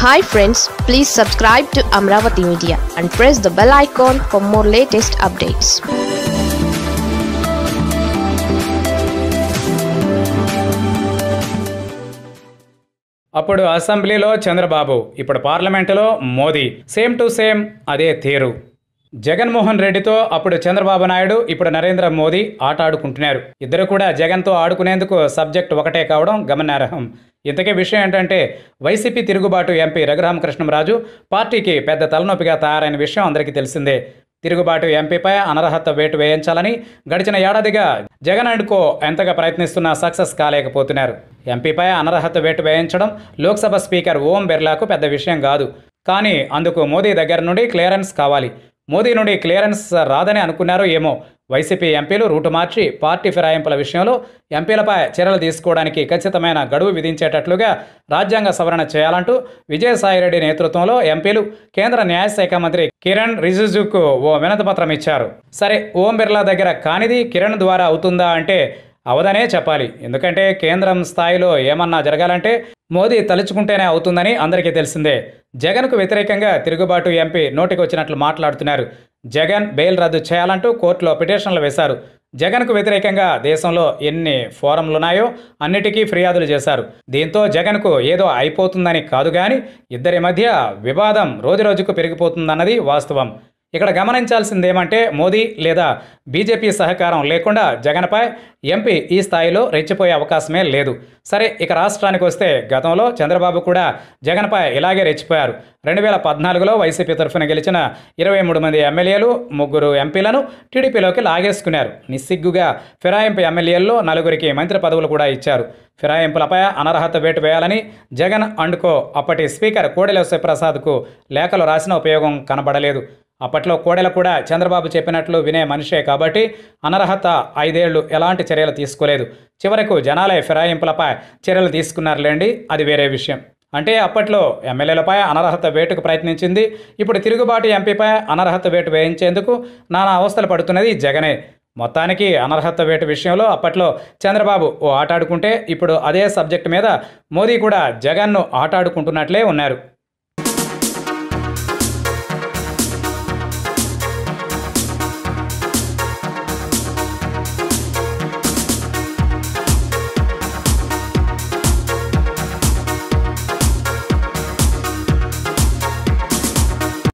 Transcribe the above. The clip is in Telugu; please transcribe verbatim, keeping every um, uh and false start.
Hi friends, please subscribe to Amaravathi Media and press the bell icon for more latest updates. అప్పుడు అసెంబ్లీలో చంద్రబాబు, ఇప్పుడు పార్లమెంటులో మోదీ, సేమ్ టు సేమ్ అదే తీరు. జగన్మోహన్ రెడ్డితో అప్పుడు చంద్రబాబు నాయుడు, ఇప్పుడు నరేంద్ర మోదీ ఆట ఆడుకుంటున్నారు. ఇద్దరు కూడా జగన్తో ఆడుకునేందుకు సబ్జెక్ట్ ఒకటే కావడం గమనార్హం. ఇంతకీ విషయం ఏంటంటే, వైసీపీ తిరుగుబాటు ఎంపీ రఘురామకృష్ణంరాజు పార్టీకి పెద్ద తలనొప్పిగా తయారైన విషయం అందరికీ తెలిసిందే. తిరుగుబాటు ఎంపీపై అనర్హత వేటు వేయించాలని గడిచిన ఏడాదిగా జగన్ అండ్ కో ఎంతగా ప్రయత్నిస్తున్నా సక్సెస్ కాలేకపోతున్నారు. ఎంపీపై అనర్హత వేటు వేయించడం లోక్సభ స్పీకర్ ఓం బిర్లాకు పెద్ద విషయం కాదు. కానీ అందుకు మోదీ దగ్గర నుండి క్లియరెన్స్ కావాలి. మోదీ నుండి క్లియరెన్స్ రాదని అనుకున్నారో ఏమో, వైసీపీ ఎంపీలు రూటు మార్చి పార్టీ ఫిరాయింపుల విషయంలో ఎంపీలపై చర్యలు తీసుకోవడానికి ఖచ్చితమైన గడువు విధించేటట్లుగా రాజ్యాంగ సవరణ చేయాలంటూ విజయసాయిరెడ్డి నేతృత్వంలో ఎంపీలు కేంద్ర న్యాయశాఖ మంత్రి కిరణ్ రిజిజుకు ఓ వినతిపత్రం ఇచ్చారు. సరే, ఓం బిర్లా దగ్గర కానిది కిరణ్ ద్వారా అవుతుందా అంటే అవదనే చెప్పాలి. ఎందుకంటే కేంద్రం స్థాయిలో ఏమన్నా జరగాలంటే మోదీ తలుచుకుంటేనే అవుతుందని అందరికీ తెలిసిందే. జగన్కు వ్యతిరేకంగా తిరుగుబాటు ఎంపీ నోటికి వచ్చినట్లు మాట్లాడుతున్నారు. జగన్ బెయిల్ రద్దు చేయాలంటూ కోర్టులో పిటిషన్లు వేశారు. జగన్కు వ్యతిరేకంగా దేశంలో ఎన్ని ఫోరంలున్నాయో అన్నిటికీ ఫిర్యాదులు చేశారు. దీంతో జగన్కు ఏదో అయిపోతుందని కాదు కానీ ఇద్దరి మధ్య వివాదం రోజురోజుకు పెరిగిపోతుందన్నది వాస్తవం. ఇక్కడ గమనించాల్సిందేమంటే, మోదీ లేదా బీజేపీ సహకారం లేకుండా జగన్పై ఎంపీ ఈ స్థాయిలో రెచ్చిపోయే అవకాశమే లేదు. సరే, ఇక రాష్ట్రానికి వస్తే గతంలో చంద్రబాబు కూడా జగన్పై ఇలాగే రెచ్చిపోయారు. రెండు వేల పద్నాలుగులో వైసీపీ తరఫున గెలిచిన ఇరవై మూడు మంది ఎమ్మెల్యేలు, ముగ్గురు ఎంపీలను టీడీపీలోకి లాగేసుకున్నారు. నిస్సిగ్గుగా ఫిరాయింపు ఎమ్మెల్యేల్లో నలుగురికి మంత్రి పదవులు కూడా ఇచ్చారు. ఫిరాయింపులపై అనర్హత వేటు వేయాలని జగన్ అండ్ కో అప్పటి స్పీకర్ కోడెల శివప్రసాద్కు లేఖలు రాసిన ఉపయోగం కనబడలేదు. అప్పట్లో కోడెల కూడా చంద్రబాబు చెప్పినట్లు వినే మనిషే కాబట్టి అనర్హత ఐదేళ్లు ఎలాంటి చర్యలు తీసుకోలేదు. చివరకు జనాలే ఫిరాయింపులపై చర్యలు తీసుకున్నారులేండి, అది వేరే విషయం. అంటే అప్పట్లో ఎమ్మెల్యేలపై అనర్హత వేటుకు ప్రయత్నించింది. ఇప్పుడు తిరుగుబాటు ఎంపీపై అనర్హత వేటు వేయించేందుకు నానా అవస్థలు పడుతున్నది జగనే. మొత్తానికి అనర్హత వేటు విషయంలో అప్పట్లో చంద్రబాబు ఓ ఆటాడుకుంటే ఇప్పుడు అదే సబ్జెక్టు మీద మోదీ కూడా జగన్ను ఆటాడుకుంటున్నట్లే ఉన్నారు.